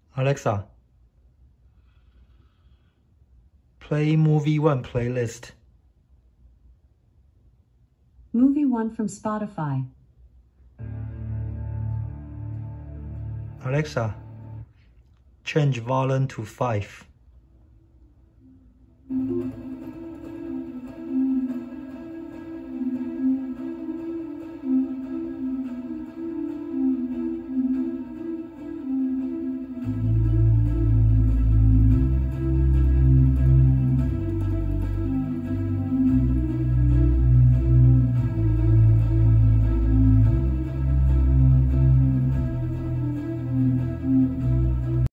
Alexa, play Movie One playlist. Movie One from Spotify. Alexa, change volume to 5.